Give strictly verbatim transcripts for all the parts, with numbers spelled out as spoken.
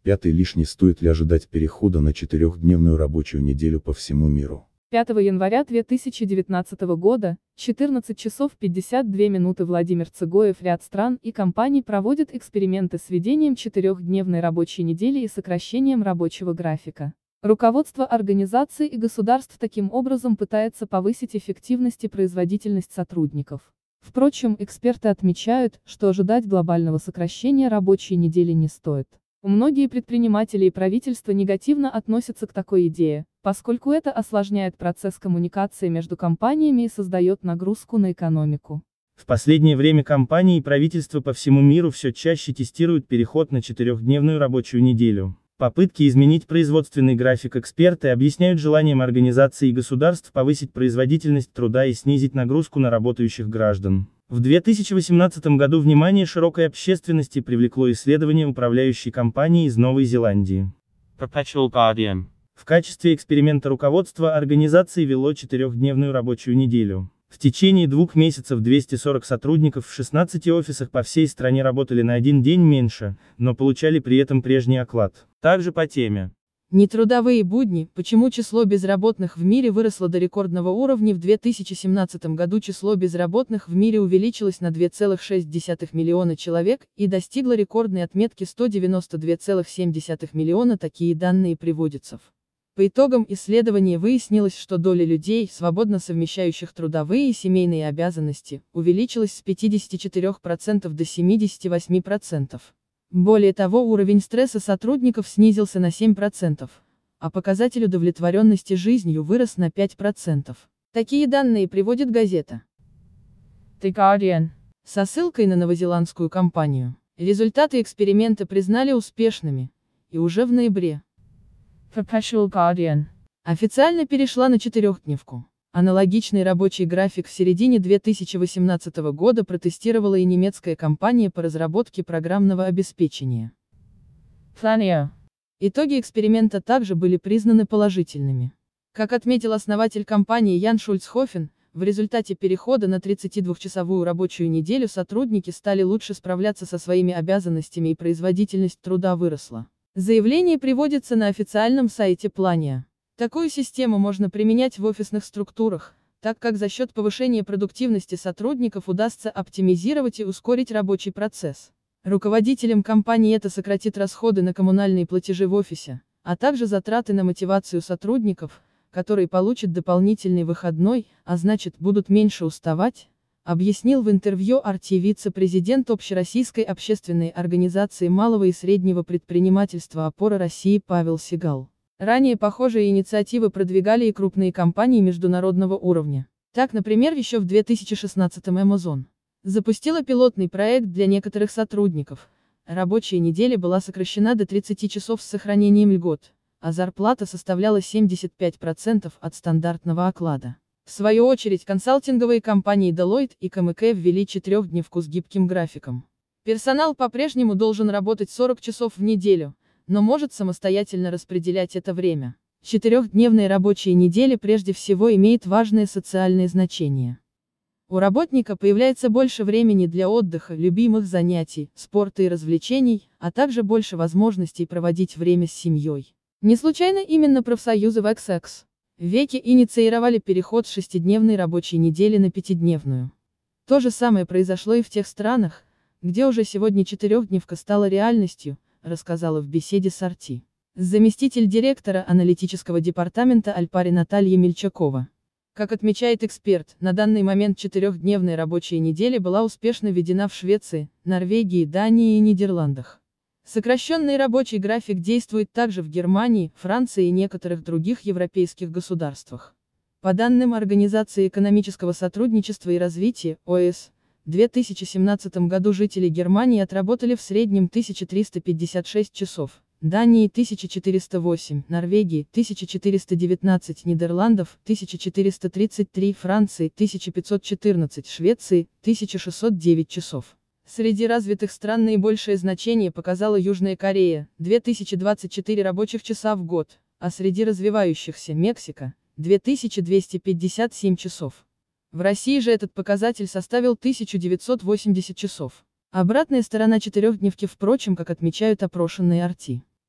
Пятый лишний: стоит ли ожидать перехода на четырехдневную рабочую неделю по всему миру? пятого января две тысячи девятнадцатого года, четырнадцать часов пятьдесят две минуты Владимир Цыгоев. Ряд стран и компаний проводят эксперименты с введением четырехдневной рабочей недели и сокращением рабочего графика. Руководство организаций и государств таким образом пытается повысить эффективность и производительность сотрудников. Впрочем, эксперты отмечают, что ожидать глобального сокращения рабочей недели не стоит. Многие предприниматели и правительства негативно относятся к такой идее, поскольку это осложняет процесс коммуникации между компаниями и создает нагрузку на экономику. В последнее время компании и правительства по всему миру все чаще тестируют переход на четырехдневную рабочую неделю. Попытки изменить производственный график эксперты объясняют желанием организаций и государств повысить производительность труда и снизить нагрузку на работающих граждан. В две тысячи восемнадцатом году внимание широкой общественности привлекло исследование управляющей компании из Новой Зеландии. Perpetual Guardian. В качестве эксперимента руководство организации вело четырехдневную рабочую неделю. В течение двух месяцев двести сорок сотрудников в шестнадцати офисах по всей стране работали на один день меньше, но получали при этом прежний оклад. Также по теме «Нетрудовые будни. Почему число безработных в мире выросло до рекордного уровня?» В две тысячи семнадцатом году число безработных в мире увеличилось на два целых шесть десятых миллиона человек и достигло рекордной отметки сто девяносто два целых семь десятых миллиона. Такие данные приводятся в. По итогам исследования выяснилось, что доля людей, свободно совмещающих трудовые и семейные обязанности, увеличилась с пятидесяти четырёх процентов до семидесяти восьми процентов. Более того, уровень стресса сотрудников снизился на семь процентов, а показатель удовлетворенности жизнью вырос на пять процентов. Такие данные приводит газета The Guardian со ссылкой на новозеландскую компанию. Результаты эксперимента признали успешными, и уже в ноябре Perpetual Guardian официально перешла на четырехдневку. Аналогичный рабочий график в середине две тысячи восемнадцатого года протестировала и немецкая компания по разработке программного обеспечения Planeo. Итоги эксперимента также были признаны положительными. Как отметил основатель компании Ян Шульцхофен, в результате перехода на тридцатидвухчасовую рабочую неделю сотрудники стали лучше справляться со своими обязанностями и производительность труда выросла. Заявление приводится на официальном сайте Planeo. Такую систему можно применять в офисных структурах, так как за счет повышения продуктивности сотрудников удастся оптимизировать и ускорить рабочий процесс. Руководителям компании это сократит расходы на коммунальные платежи в офисе, а также затраты на мотивацию сотрудников, которые получат дополнительный выходной, а значит будут меньше уставать, объяснил в интервью эр ти вице-президент Общероссийской общественной организации малого и среднего предпринимательства «Опора России» Павел Сигал. Ранее похожие инициативы продвигали и крупные компании международного уровня. Так, например, еще в две тысячи шестнадцатом Amazon запустила пилотный проект для некоторых сотрудников. Рабочая неделя была сокращена до тридцати часов с сохранением льгот, а зарплата составляла семьдесят пять процентов от стандартного оклада. В свою очередь, консалтинговые компании Deloitte и ка эм ка ввели четырехдневку с гибким графиком. Персонал по-прежнему должен работать сорок часов в неделю, но может самостоятельно распределять это время. Четырехдневная рабочая неделя прежде всего имеет важное социальное значение. У работника появляется больше времени для отдыха, любимых занятий, спорта и развлечений, а также больше возможностей проводить время с семьей. Не случайно именно профсоюзы в икс икс веке инициировали переход с шестидневной рабочей недели на пятидневную. То же самое произошло и в тех странах, где уже сегодня четырехдневка стала реальностью, рассказала в беседе с эр ти заместитель директора аналитического департамента Альпари Наталья Мельчакова. Как отмечает эксперт, на данный момент четырехдневная рабочая неделя была успешно введена в Швеции, Норвегии, Дании и Нидерландах. Сокращенный рабочий график действует также в Германии, Франции и некоторых других европейских государствах. По данным Организации экономического сотрудничества и развития, о е эс, в две тысячи семнадцатом году жители Германии отработали в среднем тысячу триста пятьдесят шесть часов, Дании тысяча четыреста восемь, Норвегии тысяча четыреста девятнадцать, Нидерландов тысяча четыреста тридцать три, Франции тысяча пятьсот четырнадцать, Швеции тысяча шестьсот девять часов. Среди развитых стран наибольшее значение показала Южная Корея – две тысячи двадцать четыре рабочих часа в год, а среди развивающихся – Мексика – две тысячи двести пятьдесят семь часов. В России же этот показатель составил тысячу девятьсот восемьдесят часов. Обратная сторона четырехдневки, впрочем, как отмечают опрошенные эр ти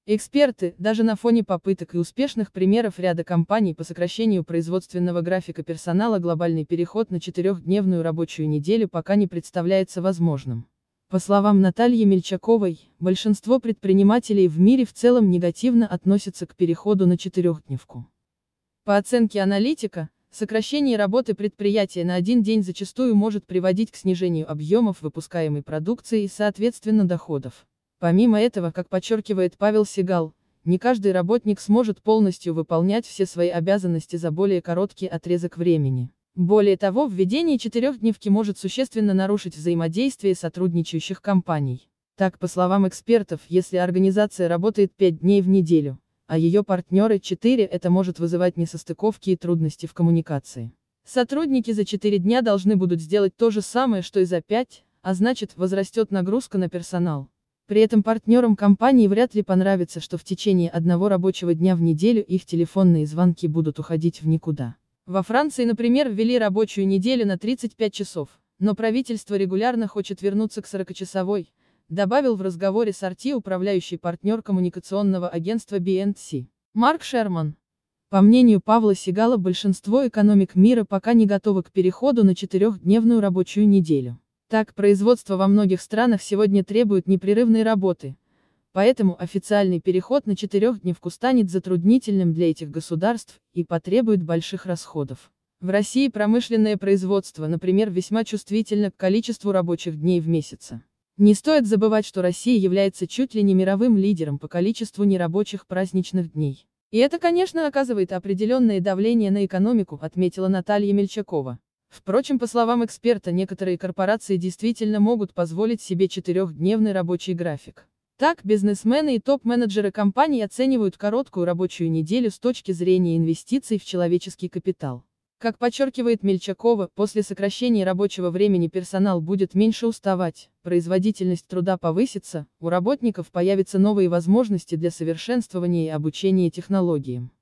Эксперты, даже на фоне попыток и успешных примеров ряда компаний по сокращению производственного графика персонала, глобальный переход на четырехдневную рабочую неделю пока не представляется возможным. По словам Натальи Мельчаковой, большинство предпринимателей в мире в целом негативно относятся к переходу на четырехдневку. По оценке аналитика, сокращение работы предприятия на один день зачастую может приводить к снижению объемов выпускаемой продукции и, соответственно, доходов. Помимо этого, как подчеркивает Павел Сигал, не каждый работник сможет полностью выполнять все свои обязанности за более короткий отрезок времени. Более того, введение четырехдневки может существенно нарушить взаимодействие сотрудничающих компаний. Так, по словам экспертов, если организация работает пять дней в неделю, а ее партнеры четыре, это может вызывать несостыковки и трудности в коммуникации. Сотрудники за четыре дня должны будут сделать то же самое, что и за пять, а значит, возрастет нагрузка на персонал. При этом партнерам компании вряд ли понравится, что в течение одного рабочего дня в неделю их телефонные звонки будут уходить в никуда. Во Франции, например, ввели рабочую неделю на тридцать пять часов, но правительство регулярно хочет вернуться к сорокачасовой, добавил в разговоре с эр ти управляющий партнер коммуникационного агентства би энд си. Марк Шерман. По мнению Павла Сигала, большинство экономик мира пока не готовы к переходу на четырехдневную рабочую неделю. Так, производство во многих странах сегодня требует непрерывной работы, поэтому официальный переход на четырехдневку станет затруднительным для этих государств и потребует больших расходов. В России промышленное производство, например, весьма чувствительно к количеству рабочих дней в месяц. Не стоит забывать, что Россия является чуть ли не мировым лидером по количеству нерабочих праздничных дней. И это, конечно, оказывает определенное давление на экономику, отметила Наталья Мельчакова. Впрочем, по словам эксперта, некоторые корпорации действительно могут позволить себе четырехдневный рабочий график. Так, бизнесмены и топ-менеджеры компаний оценивают короткую рабочую неделю с точки зрения инвестиций в человеческий капитал. Как подчеркивает Мельчакова, после сокращения рабочего времени персонал будет меньше уставать, производительность труда повысится, у работников появятся новые возможности для совершенствования и обучения технологиям.